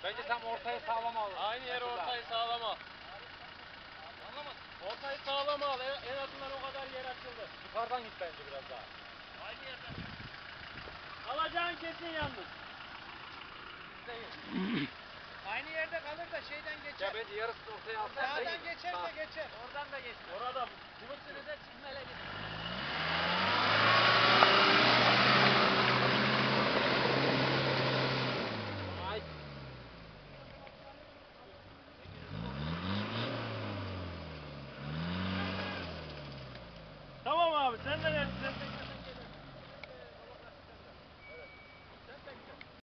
Bence tam ortayı sağlam al. Aynı yere ortayı sağlam al. Anlamadım. Ortayı sağlam al. En azından o kadar yer açıldı. Yukarıdan git bence biraz daha. Aynı yerden. Alacağın kesin yalnız. Aynı yerde kalır da şeyden geçer. Ya bence yarısını ortaya alsan. Sağdan geçerse geçer. Oradan da geçti. Orada bulutunu da çizmele git. Ay. Tamam abi sen de dersin.